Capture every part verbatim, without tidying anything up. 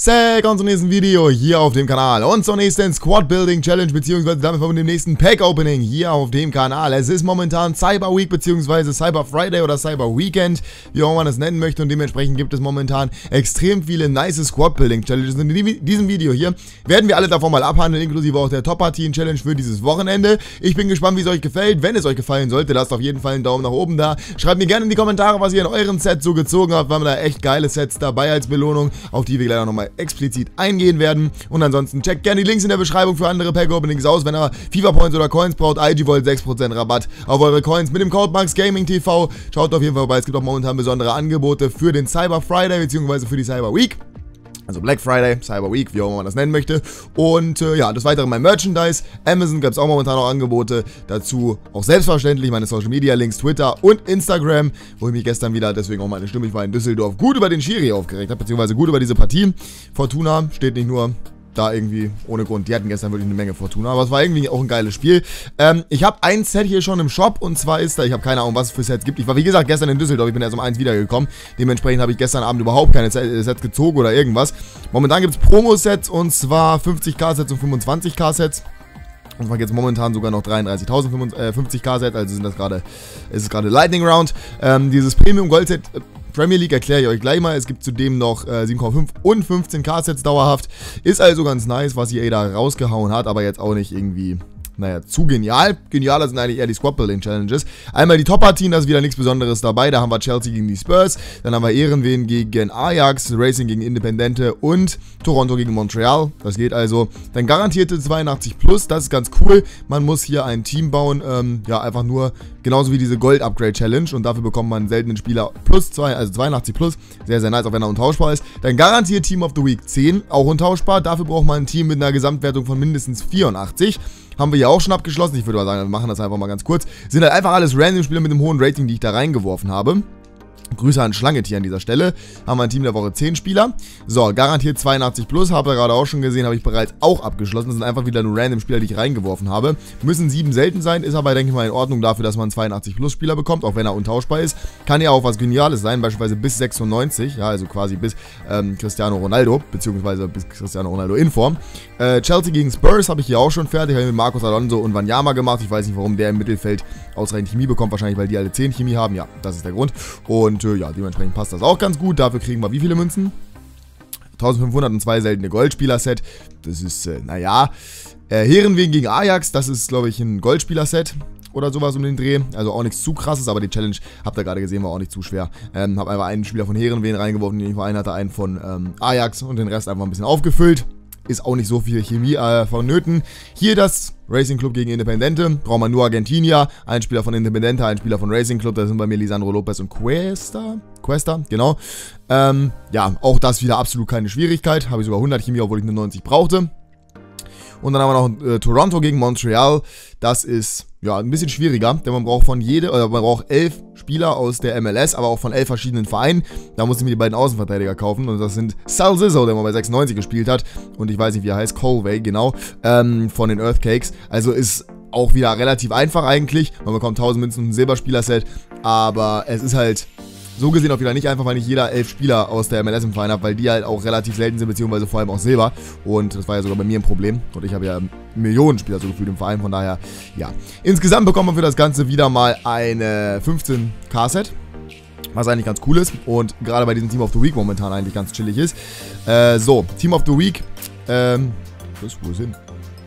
Willkommen zum nächsten Video hier auf dem Kanal und zur nächsten Squad Building Challenge beziehungsweise damit von dem nächsten Pack Opening hier auf dem Kanal. Es ist momentan Cyber Week beziehungsweise Cyber Friday oder Cyber Weekend, wie auch man das nennen möchte, und dementsprechend gibt es momentan extrem viele nice Squad Building Challenges. Und in diesem Video hier werden wir alle davon mal abhandeln, inklusive auch der Top Partien Challenge für dieses Wochenende. Ich bin gespannt, wie es euch gefällt. Wenn es euch gefallen sollte, lasst auf jeden Fall einen Daumen nach oben da. Schreibt mir gerne in die Kommentare, was ihr in euren Sets so gezogen habt. Wir haben da echt geile Sets dabei als Belohnung, auf die wir gleich nochmal explizit eingehen werden. Und ansonsten checkt gerne die Links in der Beschreibung für andere Pack-Openings aus. Wenn ihr FIFA Points oder Coins braucht, I G Vault sechs Prozent Rabatt auf eure Coins mit dem Code MAXGamingTV. Schaut auf jeden Fall vorbei, es gibt auch momentan besondere Angebote für den Cyber Friday bzw. für die Cyber Week. Also Black Friday, Cyber Week, wie auch immer man das nennen möchte. Und äh, ja, des Weiteren mein Merchandise. Amazon gibt es auch momentan noch Angebote. Dazu auch selbstverständlich meine Social Media Links, Twitter und Instagram, wo ich mich gestern wieder, deswegen auch meine Stimme, ich war in Düsseldorf, gut über den Schiri aufgeregt habe, beziehungsweise gut über diese Partie. Fortuna steht nicht nur da irgendwie ohne Grund. Die hatten gestern wirklich eine Menge Fortuna, aber es war irgendwie auch ein geiles Spiel. Ähm, ich habe ein Set hier schon im Shop und zwar ist da, ich habe keine Ahnung, was es für Sets gibt. Ich war wie gesagt gestern in Düsseldorf, ich bin erst um eins wiedergekommen. Dementsprechend habe ich gestern Abend überhaupt keine Sets gezogen oder irgendwas. Momentan gibt es Promo-Sets und zwar fünfzig K Sets und fünfundzwanzig K Sets. Und zwar jetzt momentan sogar noch dreiunddreißigtausend fünfzig K Sets, also sind das gerade, ist es gerade Lightning Round. Ähm, dieses Premium Gold Set äh, Premier League erkläre ich euch gleich mal. Es gibt zudem noch äh, sieben Komma fünf und fünfzehn K Sets dauerhaft. Ist also ganz nice, was E A da rausgehauen hat, aber jetzt auch nicht irgendwie, naja, zu genial. Genialer sind eigentlich eher die Squad Building Challenges. Einmal die Top-Partien, da ist wieder nichts Besonderes dabei. Da haben wir Chelsea gegen die Spurs, dann haben wir Ehrenwehen gegen Ajax, Racing gegen Independente und Toronto gegen Montreal. Das geht also. Dann garantierte zweiundachtzig plus, das ist ganz cool. Man muss hier ein Team bauen, ähm, ja, einfach nur genauso wie diese Gold-Upgrade-Challenge, und dafür bekommt man einen seltenen Spieler plus zwei, also zweiundachtzig plus. Sehr, sehr nice, auch wenn er untauschbar ist. Dann garantiert Team of the Week zehn, auch untauschbar. Dafür braucht man ein Team mit einer Gesamtwertung von mindestens vierundachtzig. Haben wir ja auch schon abgeschlossen. Ich würde mal sagen, wir machen das einfach mal ganz kurz. Sind halt einfach alles random Spieler mit einem hohen Rating, die ich da reingeworfen habe. Grüße an Schlangetier an dieser Stelle. Haben wir ein Team der Woche zehn Spieler. So, garantiert zweiundachtzig plus, habt ihr gerade auch schon gesehen, habe ich bereits auch abgeschlossen. Das sind einfach wieder nur random Spieler, die ich reingeworfen habe. Müssen sieben selten sein, ist aber, denke ich mal, in Ordnung dafür, dass man einen zweiundachtzig plus Spieler bekommt, auch wenn er untauschbar ist. Kann ja auch was Geniales sein, beispielsweise bis sechsundneunzig, ja, also quasi bis ähm, Cristiano Ronaldo, beziehungsweise bis Cristiano Ronaldo in Form. Äh, Chelsea gegen Spurs habe ich hier auch schon fertig, habe ich mit Marcos Alonso und Wanyama gemacht. Ich weiß nicht, warum der im Mittelfeld ausreichend Chemie bekommt, wahrscheinlich, weil die alle zehn Chemie haben. Ja, das ist der Grund. Und äh, ja, dementsprechend passt das auch ganz gut. Dafür kriegen wir wie viele Münzen? eintausendfünfhundert und zwei seltene Goldspieler-Set. Das ist, äh, naja. Äh, Ehrenwehen gegen Ajax, das ist, glaube ich, ein Goldspieler-Set oder sowas um den Dreh. Also auch nichts zu krasses, aber die Challenge, habt ihr gerade gesehen, war auch nicht zu schwer. Ähm, habe einfach einen Spieler von Ehrenwehen reingeworfen, den ich vor einen hatte, einen von ähm, Ajax und den Rest einfach ein bisschen aufgefüllt. Ist auch nicht so viel Chemie äh, vonnöten. Hier das Racing Club gegen Independente. Braucht man nur Argentinier. Ein Spieler von Independente, ein Spieler von Racing Club. Da sind bei mir Lisandro Lopez und Cuesta. Cuesta, genau. Ähm, ja, auch das wieder absolut keine Schwierigkeit. Habe ich sogar hundert Chemie, obwohl ich nur neunzig brauchte. Und dann haben wir noch äh, Toronto gegen Montreal. Das ist ja ein bisschen schwieriger, denn man braucht von jede, oder man braucht elf Spieler aus der M L S, aber auch von elf verschiedenen Vereinen. Da muss ich mir die beiden Außenverteidiger kaufen, und das sind Sal Zizzo, der mal bei sechsundneunzig gespielt hat, und ich weiß nicht, wie er heißt, Colway, genau, ähm, von den Earthcakes. Also ist auch wieder relativ einfach eigentlich. Man bekommt tausend Münzen und ein Silberspieler-Set, aber es ist halt so gesehen auch wieder nicht einfach, weil nicht jeder elf Spieler aus der M L S im Verein hat, weil die halt auch relativ selten sind, beziehungsweise vor allem auch Silber. Und das war ja sogar bei mir ein Problem. Und ich habe ja Millionen Spieler so gefühlt im Verein, von daher, ja. Insgesamt bekommt man für das Ganze wieder mal eine fünfzehn K Set. Was eigentlich ganz cool ist und gerade bei diesem Team of the Week momentan eigentlich ganz chillig ist. Äh, so, Team of the Week. Ähm, was, wo ist hin?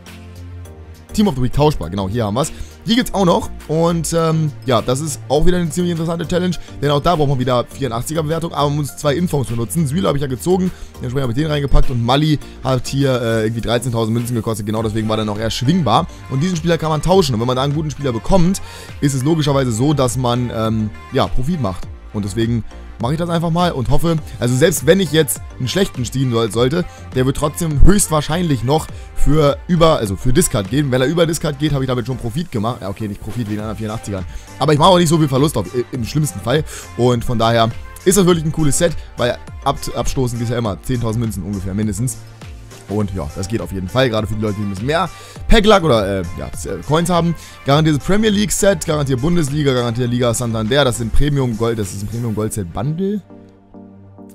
Team of the Week tauschbar, genau, hier haben wir es. Hier gibt es auch noch, und ähm, ja, das ist auch wieder eine ziemlich interessante Challenge, denn auch da braucht man wieder vierundachtziger Bewertung, aber man muss zwei Informs benutzen. Süle habe ich ja gezogen, entsprechend habe ich den reingepackt, und Mali hat hier äh, irgendwie dreizehntausend Münzen gekostet, genau deswegen war der noch eher schwingbar, und diesen Spieler kann man tauschen, und wenn man da einen guten Spieler bekommt, ist es logischerweise so, dass man, ähm, ja, Profit macht, und deswegen mache ich das einfach mal und hoffe, also selbst wenn ich jetzt einen schlechten ziehen sollte, der wird trotzdem höchstwahrscheinlich noch für über, also für Discard gehen. Wenn er über Discard geht, habe ich damit schon Profit gemacht. Ja, okay, nicht Profit wie in anderen vierundachtzigern. Aber ich mache auch nicht so viel Verlust auf, im schlimmsten Fall. Und von daher ist das wirklich ein cooles Set, weil ab, abstoßen ist ja immer zehntausend Münzen ungefähr mindestens. Und ja, das geht auf jeden Fall, gerade für die Leute, die ein bisschen mehr Pack-Luck oder äh, ja, Coins haben. Garantiertes Premier League Set, garantiert Bundesliga, garantiert Liga Santander. Das sind Premium Gold, das ist ein Premium Gold Set Bundle.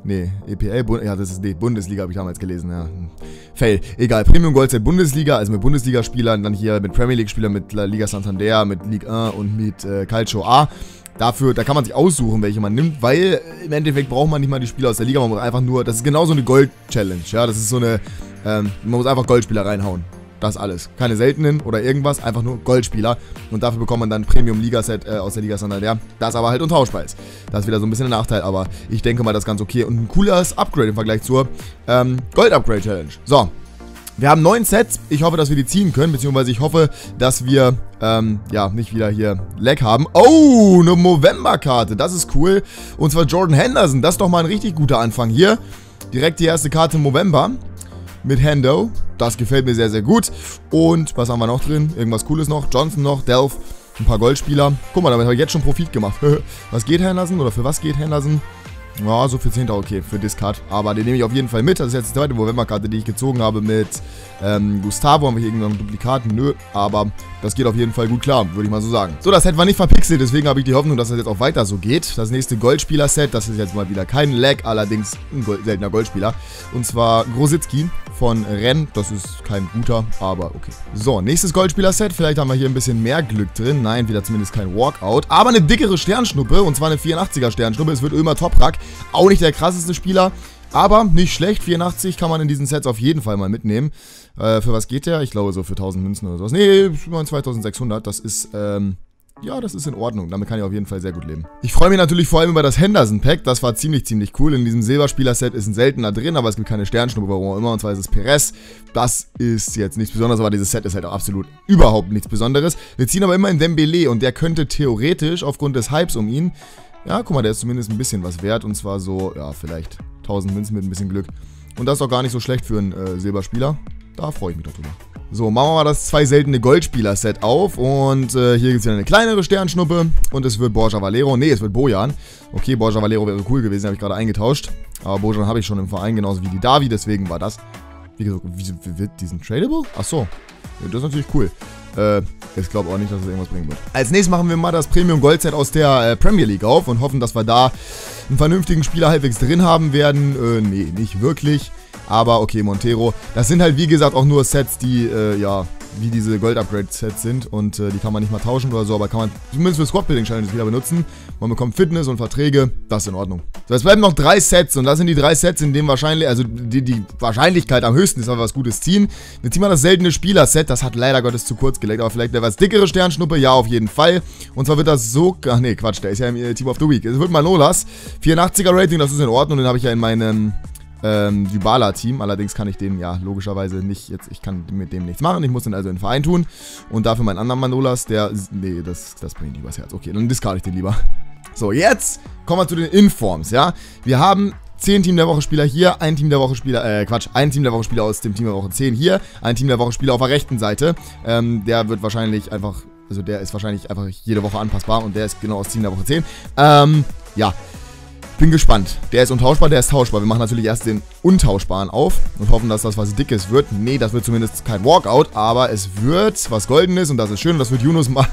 Nee, E P L, Bund ja, das ist, nee, Bundesliga habe ich damals gelesen, ja. Fail. Egal, Premium Gold Set Bundesliga, also mit Bundesligaspielern, dann hier mit Premier League Spielern, mit La Liga Santander, mit Ligue eins und mit äh, Calcio A. Dafür, da kann man sich aussuchen, welche man nimmt, weil im Endeffekt braucht man nicht mal die Spieler aus der Liga, man muss einfach nur, das ist genau so eine Gold-Challenge, ja, das ist so eine, ähm, man muss einfach Goldspieler reinhauen. Das alles. Keine seltenen oder irgendwas, einfach nur Goldspieler. Und dafür bekommt man dann Premium-Liga-Set äh, aus der Liga Santander, das aber halt untauschbar ist. Das ist wieder so ein bisschen ein Nachteil, aber ich denke mal, das ist ganz okay. Und ein cooles Upgrade im Vergleich zur ähm, Gold-Upgrade-Challenge. So. Wir haben neun Sets. Ich hoffe, dass wir die ziehen können, beziehungsweise ich hoffe, dass wir, ähm, ja, nicht wieder hier Lag haben. Oh, eine Movember-Karte. Das ist cool. Und zwar Jordan Henderson. Das ist doch mal ein richtig guter Anfang hier. Direkt die erste Karte im Movember. Mit Hendo. Das gefällt mir sehr, sehr gut. Und was haben wir noch drin? Irgendwas Cooles noch. Johnson noch. Delph. Ein paar Goldspieler. Guck mal, damit habe ich jetzt schon Profit gemacht. Was geht Henderson? Oder für was geht Henderson? Ja, so für zehnter okay, für Discard. Aber den nehme ich auf jeden Fall mit. Das ist jetzt die zweite November-Karte, die ich gezogen habe mit ähm, Gustavo. Haben wir hier irgendein Duplikat? Nö, aber das geht auf jeden Fall gut klar, würde ich mal so sagen. So, das Set war nicht verpixelt, deswegen habe ich die Hoffnung, dass das jetzt auch weiter so geht. Das nächste Goldspieler-Set, das ist jetzt mal wieder kein Lag, allerdings ein Gold, seltener Goldspieler. Und zwar Grosicki von Rennes. Das ist kein guter, aber okay. So, nächstes Goldspieler-Set. Vielleicht haben wir hier ein bisschen mehr Glück drin. Nein, wieder zumindest kein Walkout. Aber eine dickere Sternschnuppe, und zwar eine vierundachtziger Sternschnuppe. Es wird Ömer Toprak. Auch nicht der krasseste Spieler, aber nicht schlecht. vierundachtzig kann man in diesen Sets auf jeden Fall mal mitnehmen. Äh, für was geht der? Ich glaube so für tausend Münzen oder sowas. Nee, zweitausendsechshundert. Das ist, ähm... ja, das ist in Ordnung. Damit kann ich auf jeden Fall sehr gut leben. Ich freue mich natürlich vor allem über das Henderson-Pack. Das war ziemlich, ziemlich cool. In diesem Silberspieler-Set ist ein seltener drin, aber es gibt keine Sternschnuppe, warum auch immer. Und zwar ist es Perez. Das ist jetzt nichts Besonderes, aber dieses Set ist halt auch absolut überhaupt nichts Besonderes. Wir ziehen aber immer in Dembele und der könnte theoretisch aufgrund des Hypes um ihn... Ja, guck mal, der ist zumindest ein bisschen was wert. Und zwar so, ja, vielleicht tausend Münzen mit ein bisschen Glück. Und das ist auch gar nicht so schlecht für einen äh, Silberspieler. Da freue ich mich doch drüber. So, machen wir mal das zwei seltene Goldspieler-Set auf. Und äh, hier gibt es wieder eine kleinere Sternschnuppe. Und es wird Borja Valero. Nee, es wird Bojan. Okay, Borja Valero wäre cool gewesen, habe ich gerade eingetauscht. Aber Bojan habe ich schon im Verein, genauso wie die Davi. Deswegen war das... Wie gesagt, wie wird diesen Tradable? Achso. Ja, das ist natürlich cool. Äh, ich glaube auch nicht, dass es irgendwas bringen wird. Als nächstes machen wir mal das Premium Gold Set aus der äh, Premier League auf und hoffen, dass wir da einen vernünftigen Spieler halbwegs drin haben werden. Äh, nee, nicht wirklich. Aber okay, Montero. Das sind halt wie gesagt auch nur Sets, die, äh, ja, wie diese Gold-Upgrade-Sets sind. Und äh, die kann man nicht mal tauschen oder so, aber kann man zumindest für Squad-Building-Challenges wieder benutzen. Man bekommt Fitness und Verträge. Das ist in Ordnung. So, es bleiben noch drei Sets und das sind die drei Sets, in denen wahrscheinlich, also die, die Wahrscheinlichkeit am höchsten ist, dass wir was Gutes ziehen. Wir ziehen mal das seltene Spieler-Set. Das hat leider Gottes zu kurz gelegt, aber vielleicht eine was dickere Sternschnuppe. Ja, auf jeden Fall. Und zwar wird das so, ach nee, Quatsch, der ist ja im Team of the Week. Es wird Manolas. vierundachtziger Rating, das ist in Ordnung. Den habe ich ja in meinem... Ähm, Dybala-Team, allerdings kann ich den ja logischerweise nicht, jetzt, ich kann mit dem nichts machen, ich muss den also in den Verein tun und dafür meinen anderen Manolas, der, nee, das, das bringt nicht übers Herz, okay, dann discard ich den lieber. So, jetzt kommen wir zu den Informs, ja, wir haben zehn Team der Woche Spieler hier, ein Team der Woche Spieler, äh, Quatsch, ein Team der Woche Spieler aus dem Team der Woche zehn hier, ein Team der Woche Spieler auf der rechten Seite, ähm, der wird wahrscheinlich einfach, also der ist wahrscheinlich einfach jede Woche anpassbar und der ist genau aus Team der Woche zehn, ähm, ja. Bin gespannt. Der ist untauschbar, der ist tauschbar. Wir machen natürlich erst den Untauschbaren auf und hoffen, dass das was Dickes wird. Nee, das wird zumindest kein Walkout, aber es wird was Goldenes und das ist schön und das wird Yunus Ma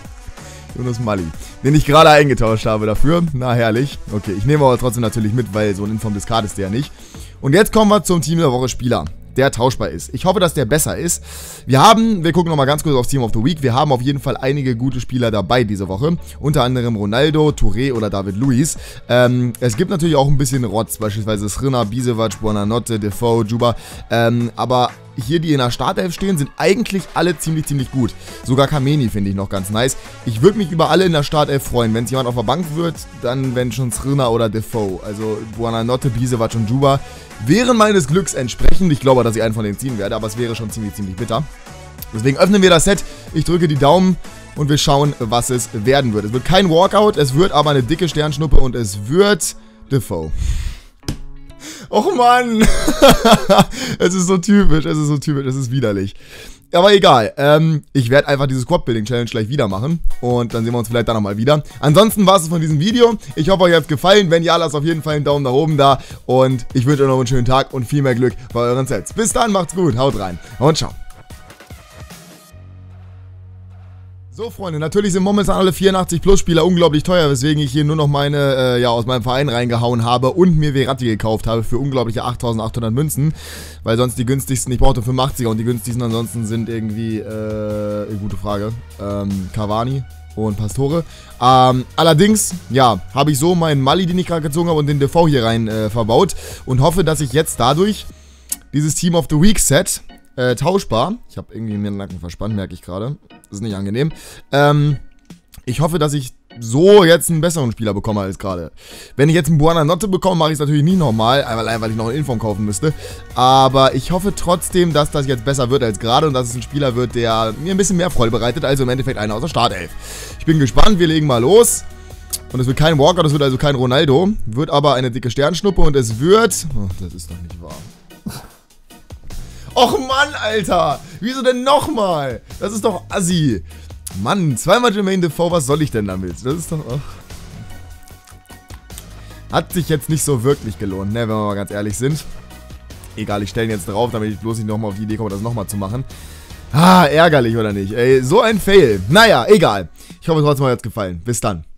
Yunus Mali, den ich gerade eingetauscht habe dafür. Na, herrlich. Okay, ich nehme aber trotzdem natürlich mit, weil so ein Inform-Discard ist der nicht. Und jetzt kommen wir zum Team der Woche Spieler, der tauschbar ist. Ich hoffe, dass der besser ist. Wir haben, wir gucken nochmal ganz kurz aufs Team of the Week, wir haben auf jeden Fall einige gute Spieler dabei diese Woche. Unter anderem Ronaldo, Touré oder David Luiz. Ähm, es gibt natürlich auch ein bisschen Rotz, beispielsweise Srina, Bisevac, Buonanotte, Defoe, Juba. Ähm, aber hier, die in der Startelf stehen, sind eigentlich alle ziemlich, ziemlich gut. Sogar Kameni finde ich noch ganz nice. Ich würde mich über alle in der Startelf freuen. Wenn es jemand auf der Bank wird, dann wenn schon Srina oder Defoe. Also Buonanotte, Bisevac und Juba wären meines Glücks entsprechend. Ich glaube, dass ich einen von denen ziehen werde, aber es wäre schon ziemlich, ziemlich bitter. Deswegen öffnen wir das Set. Ich drücke die Daumen und wir schauen, was es werden wird. Es wird kein Walkout, es wird aber eine dicke Sternschnuppe und es wird Defoe. Och Mann! Es ist so typisch, es ist so typisch, es ist widerlich. Aber egal, ähm, ich werde einfach diese Squad-Building-Challenge gleich wieder machen und dann sehen wir uns vielleicht da nochmal wieder. Ansonsten war es von diesem Video. Ich hoffe, euch hat es gefallen. Wenn ja, lasst auf jeden Fall einen Daumen nach oben da und ich wünsche euch noch einen schönen Tag und viel mehr Glück bei euren Sets. Bis dann, macht's gut, haut rein und ciao. So, Freunde, natürlich sind momentan alle vierundachtzig Plus Spieler unglaublich teuer, weswegen ich hier nur noch meine, äh, ja, aus meinem Verein reingehauen habe und mir Verratti gekauft habe für unglaubliche achttausendachthundert Münzen, weil sonst die günstigsten, ich brauchte fünfundachtziger und die günstigsten ansonsten sind irgendwie, äh, gute Frage, ähm, Cavani und Pastore. Ähm, allerdings, ja, habe ich so meinen Mali, den ich gerade gezogen habe, und den Defoe hier rein äh, verbaut und hoffe, dass ich jetzt dadurch dieses Team of the Week Set Äh, tauschbar. Ich habe irgendwie mir den Nacken verspannt, merke ich gerade. Das ist nicht angenehm. Ähm, ich hoffe, dass ich so jetzt einen besseren Spieler bekomme als gerade. Wenn ich jetzt einen Buonanotte bekomme, mache ich es natürlich nicht nochmal, allein weil ich noch einen Inform kaufen müsste. Aber ich hoffe trotzdem, dass das jetzt besser wird als gerade und dass es ein Spieler wird, der mir ein bisschen mehr Freude bereitet, also im Endeffekt einer aus der Startelf. Ich bin gespannt, wir legen mal los. Und es wird kein Walker, das wird also kein Ronaldo. Wird aber eine dicke Sternschnuppe und es wird... Oh, das ist doch nicht wahr. Och Mann, Alter! Wieso denn nochmal? Das ist doch assi. Mann, zweimal Jermaine Defoe, was soll ich denn damit? Das ist doch... Oh. Hat sich jetzt nicht so wirklich gelohnt, ne, wenn wir mal ganz ehrlich sind. Egal, ich stelle ihn jetzt drauf, damit ich bloß nicht nochmal auf die Idee komme, das nochmal zu machen. Ah, ärgerlich, oder nicht? Ey, so ein Fail. Naja, egal. Ich hoffe, es hat euch jetzt gefallen. Bis dann.